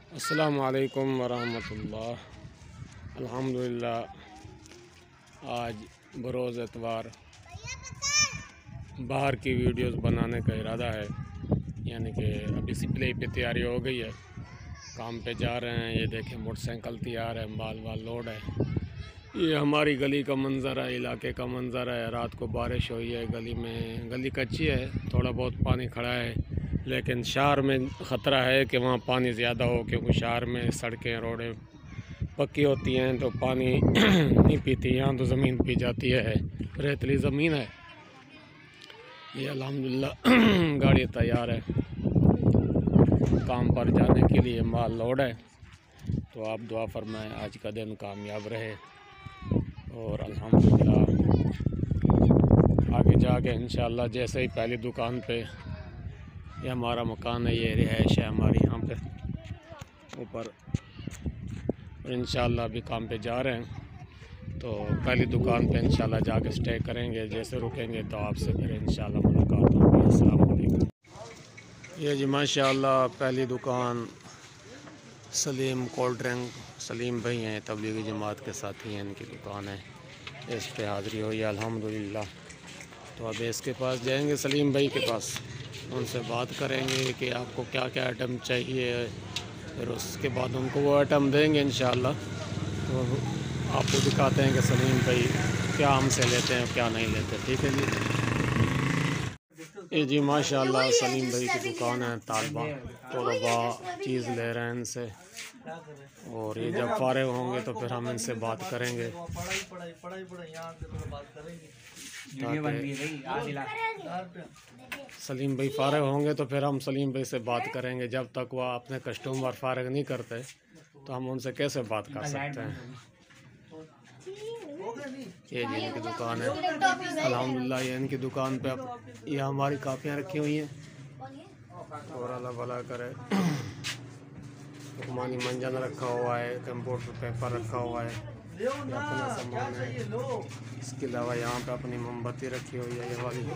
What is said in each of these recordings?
अस्सलामु अलैकुम वरहमतुल्लाह। अल्हम्दुलिल्लाह, आज बरोज़ एतवार बाहर की वीडियोस बनाने का इरादा है। यानी कि अभी सिपले पे तैयारी हो गई है, काम पे जा रहे हैं। ये देखें मोटरसाइकिल तैयार है, माल वाल लोड है। ये हमारी गली का मंज़र है, इलाके का मंज़र है। रात को बारिश हुई है, गली कच्ची है, थोड़ा बहुत पानी खड़ा है, लेकिन शहर में ख़तरा है कि वहाँ पानी ज़्यादा हो, क्योंकि शहर में सड़कें रोडें पक्की होती हैं तो पानी नहीं पीती। यहाँ तो ज़मीन पी जाती है, रेतली ज़मीन है। ये अल्हम्दुलिल्लाह गाड़ी तैयार है, काम पर जाने के लिए माल लोड है। तो आप दुआ फरमाएं आज का दिन कामयाब रहे और अल्हम्दुलिल्लाह आगे जाके इंशाअल्लाह जैसे ही पहली दुकान पे, ये हमारा मकान है, ये रिहाइश है हमारी यहाँ पे ऊपर, और इंशाअल्लाह अभी काम पे जा रहे हैं। तो पहली दुकान पे इंशाअल्लाह जाके स्टे करेंगे। जैसे रुकेंगे तो आपसे फिर इंशाअल्लाह मुलाकात होगी। अस्सलाम वालेकुम। ये जी माशाअल्लाह पहली दुकान सलीम कोल्ड ड्रिंक, सलीम भाई हैं, तबलीगी जमात के साथी हैं, इनकी दुकान है। इस पे हाज़िरी हुई है अल्हम्दुलिल्लाह। तो अब इसके पास जाएंगे, सलीम भाई के पास, उनसे बात करेंगे कि आपको क्या क्या आइटम चाहिए। फिर उसके बाद उनको वो आइटम देंगे इंशाअल्लाह। तो आपको दिखाते हैं कि सलीम भाई क्या हमसे लेते हैं क्या नहीं लेते। ठीक है जी। ये जी माशाअल्लाह सलीम भाई की दुकान है, तालबा तलबा चीज़ ले रहे हैं इनसे, और ये जब फारिग होंगे तो फिर हम इनसे बात करेंगे। सलीम भाई फारिग होंगे तो फिर हम सलीम भाई से बात करेंगे। जब तक वह अपने कस्टमर फारिग नहीं करते तो हम उनसे कैसे बात कर सकते हैं। ये जी इनकी दुकान है अल्हम्दुलिल्लाह। ये इनकी दुकान पे अब ये हमारी कापियाँ रखी हुई हैं, और अल्लाह भला करे। हुक्मानी मंजन रखा हुआ है, कंप्यूटर पेपर रखा हुआ है, ये अपना सामान है। इसके अलावा यहाँ पे अपनी मोमबत्ती रखी हुई है, ये वाली।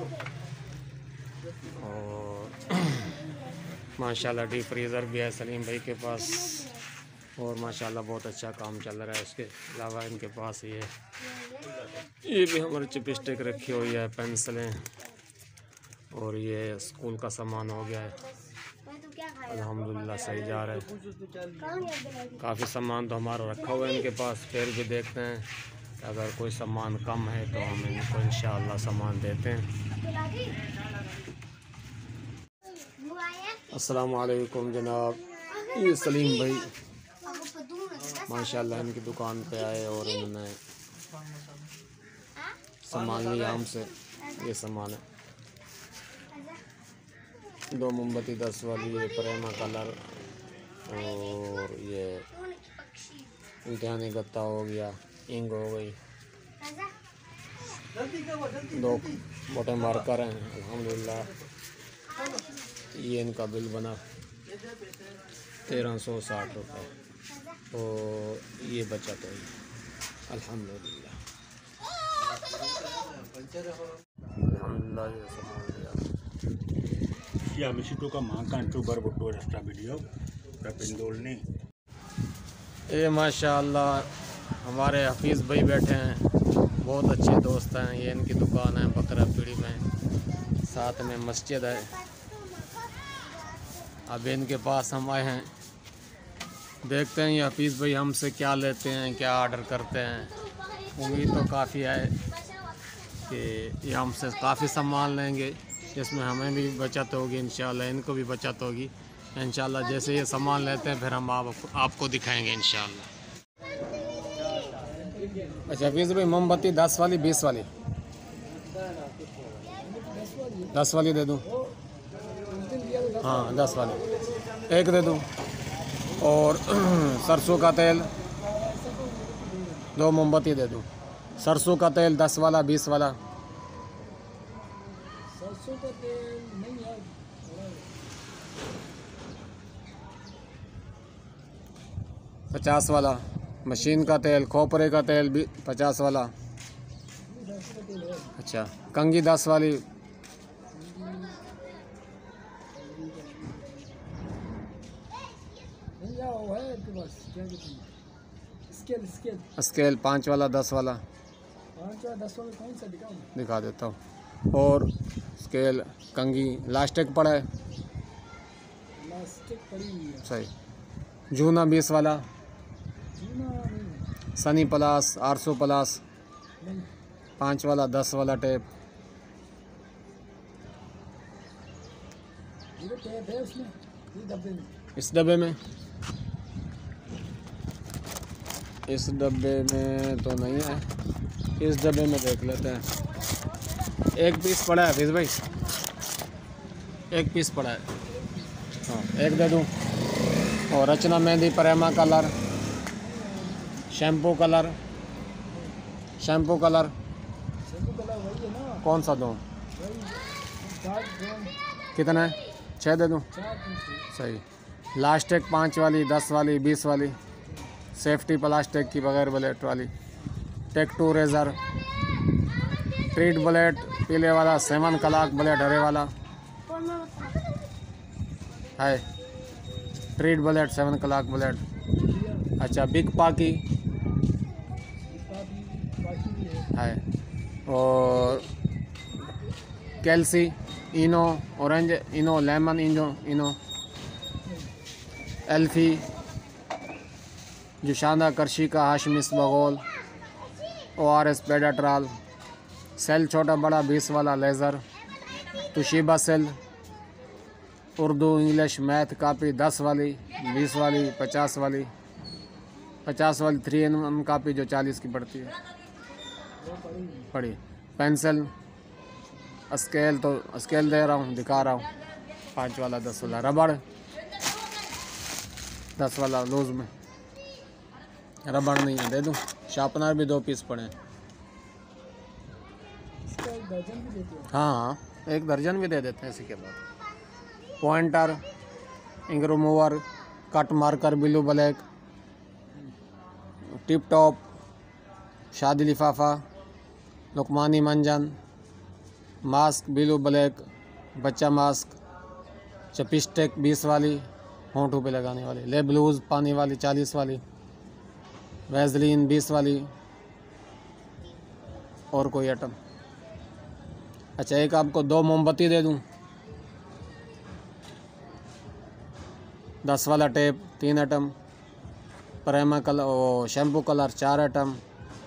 और माशाल्लाह डीप फ्रीज़र भी है सलीम भाई के पास, और माशाल्लाह बहुत अच्छा काम चल रहा है। उसके अलावा इनके पास ये भी हमारी चिपस्टिक रखी हुई है, पेंसिलें, और ये स्कूल का सामान हो गया है। अल्हम्दुलिल्लाह सही जा रहा है। काफ़ी सामान तो हमारा रखा हुआ है इनके पास, फिर भी देखते हैं कि अगर कोई सामान कम है तो हम इनको इंशाअल्लाह सामान देते हैं। अस्सलाम वालेकुम जनाब। ये सलीम भाई माशाल्लाह इनकी दुकान पे आए और इन्होंने सामान लिया हमसे। ये सामान है, 2 मोमबत्ती 10 वाली, ये प्रेमा कलर, और ये इम्तिहानी गत्ता हो गया, इंग हो गई, 2 मोटे मार्कर हैं अल्हम्दुलिल्लाह। ये इनका बिल बना 1360 रुपये, और ये बचत हुई अल्हम्दुलिल्लाह। Ya misitu ka makan tu baru betul rasta video pindoल ने। ये माशाअल्लाह हमारे हफीज़ भाई बैठे हैं, बहुत अच्छे दोस्त हैं। ये इनकी दुकान है बकरा पीड़ी में, साथ में मस्जिद है। अब इनके पास हम आए हैं, देखते हैं ये हफीज़ भाई हमसे क्या लेते हैं, क्या ऑर्डर करते हैं। उम्मीद तो काफ़ी है कि ये हमसे काफ़ी सामान लेंगे, जिसमें हमें भी बचत होगी इंशाअल्लाह, इनको भी बचत होगी इंशाअल्लाह। जैसे ये सामान लेते हैं फिर हम आपको दिखाएंगे इंशाअल्लाह। अच्छा हफीज़ भाई, मोमबत्ती 10 वाली 20 वाली? 10 वाली दे दूँ? हाँ 10 वाली एक दे दूँ। और सरसों का तेल 2 मोमबत्ती दे दूँ। सरसों का तेल 10 वाला 20 वाला? सरसों का तेल नहीं है, 50 वाला। मशीन का तेल, खोपरे का तेल भी 50 वाला। अच्छा कंगी 10 वाली, भैया वो है आपके पास, क्या कहते हैं, स्केल स्केल स्केल 5 वाला 10 वाला 5 या 10 वाला कौन सा दिखाऊँ? दिखा देता हूँ। और स्केल, कंघी, लास्टिक पड़ा है, प्लास्टिक पड़ी हुई है। सही। जूना 20 वाला, जूना नहीं, सनी प्लस, आरसो प्लस, नहीं 5 वाला 10 वाला टेप, ये तो टेप है उसमें, ये डब्बे में। इस डब्बे में, इस डब्बे में तो नहीं है, इस डब्बे में देख लेते हैं। एक पीस पड़ा है फिर भाई, एक पीस पड़ा है, हाँ एक दे दूँ। और Rachna Mehndi, Prema colour, shampoo colour, shampoo colour shampoo colour वही है ना, कौन सा दूँ? वही 4 ग्राम, कितना है? 6 दे दूँ? 4 पीस। सही। लास्टिक 5 वाली, 10 वाली, 20 वाली, सेफ्टी प्लास्टिक की बगैर ब्लेड वाली, टेक 2 रेज़र, ट्रीट ब्लेड पीले वाला, 7 कलाक ब्लेड हरे वाला है, ट्रीट ब्लेड 7 कलाक ब्लेड। अच्छा, बिग पाकी है, और कैल्सी, Eno, orange Eno, lemon Eno, एल्फी, जुशाना, कर्शिका, हाशमिस, बगोल, ORS, पेडाट्राल, सेल छोटा बड़ा 20 वाला लेज़र, Toshiba cell, Urdu, English, math copy 10 वाली, 20 वाली, 50 वाली, 3 in 1 कापी जो 40 की पड़ती है, पड़ी। पेंसिल, स्केल तो स्केल दे रहा हूँ, दिखा रहा हूँ, 5 वाला 10 वाला, रबड़ 10 वाला लूज में, रबड़ नहीं है दे दूँ। शार्पनर भी 2 पीस पड़े हैं, इसका एक दर्जन भी देते हैं। हाँ 1 दर्जन भी दे देते हैं इसी के बाद। Pointer, ink remover, cut marker blue black, tip top, शादी लिफाफा, लुकमानी मंजन, मास्क ब्लू ब्लैक, बच्चा मास्क, चपिस्टिक 20 वाली, होंठों पे लगाने वाली, ले ब्लूज पानी वाली 40 वाली, वैसलीन 20 वाली, और कोई आइटम। अच्छा, एक आपको 2 मोमबत्ती दे दूं, 10 वाला टेप 3 आइटम, प्रेमा कलर और शैम्पू कलर 4 आइटम,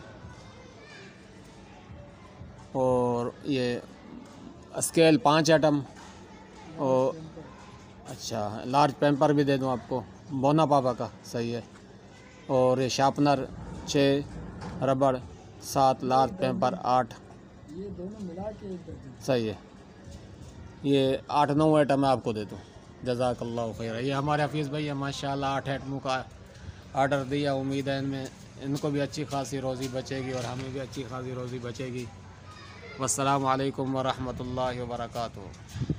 और ये स्केल 5 आइटम, और अच्छा लार्ज पेम्पर भी दे दूं आपको, बोना पापा का, सही है। और ये शार्पनर 6, रबड़ 7, लार्ज पेम्पर 8, ये दोनों मिला के एक दर्जन। सही है। ये 8-9 आइटम मैं आपको दे दूँ। जज़ाकल्लाहु खैर। ये हमारे हफीज़ भाई है माशाल्लाह, 8 आइटमों का आर्डर दिया। उम्मीद है इनमें इनको भी अच्छी खासी रोज़ी बचेगी और हमें भी अच्छी खासी रोज़ी बचेगी। वस्सलामु अलैकुम व रहमतुल्लाहि व बरकातुहू।